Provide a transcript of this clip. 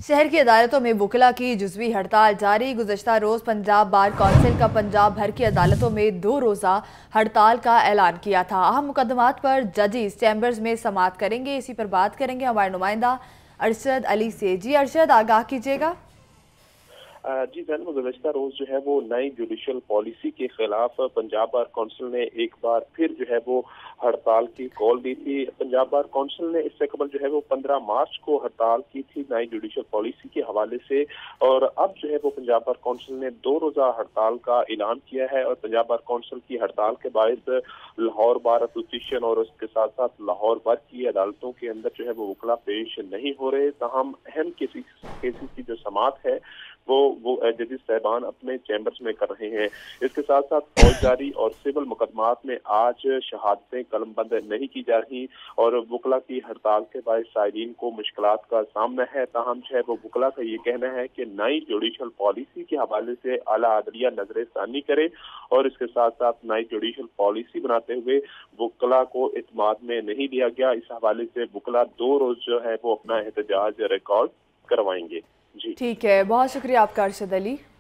शहर की अदालतों में वकला की जुज़वी हड़ताल जारी। गुज़श्ता रोज़ पंजाब बार कौंसिल का पंजाब भर की अदालतों में 2 रोज़ा हड़ताल का ऐलान किया था। अहम मुकदमात पर जजेस चैम्बर्स में समाअत करेंगे। इसी पर बात करेंगे हमारे नुमाइंदा अरशद अली से। जी अरशद, आगाह कीजिएगा। जी जनाब, गुज़श्ता रोज जो है वो नई जुडिशल पॉलिसी के खिलाफ पंजाब बार कौंसिल ने एक बार फिर जो है वो हड़ताल की कॉल दी थी। पंजाब बार कौंसिल ने इससे कबल जो है वो 15 मार्च को हड़ताल की थी नई जुडिशल पॉलिसी के हवाले से, और अब जो है वो पंजाब बार कौंसिल ने 2 रोज़ा हड़ताल का ऐलान किया है। और पंजाब बार कौंसिल की हड़ताल के बायस लाहौर बार एसोसिएशन और उसके साथ साथ लाहौर बार की अदालतों के अंदर जो है वो वकला पेश नहीं हो रहे। तमाम अहम केसेस की जो समाअत है वो जजेस साहबान अपने चैम्बर्स में कर रहे हैं। इसके साथ साथ फौजदारी और सिविल मुकदमात में आज शहादतें कलमबंद नहीं की जा रही, और वकला की हड़ताल के बाद साइरीन को मुश्किलात का सामना है। ताहम जो है वो वकला का ये कहना है कि नई जुडिशल पॉलिसी के हवाले से आला अदलिया नजर सानी करे, और इसके साथ साथ नई जुडिशल पॉलिसी बनाते हुए वकला को इत्माद में नहीं लिया गया। इस हवाले से वकला 2 रोज जो है वो अपना एहतजाज रिकॉर्ड करवाएंगे। जी ठीक है, बहुत शुक्रिया आपका अरशद अली।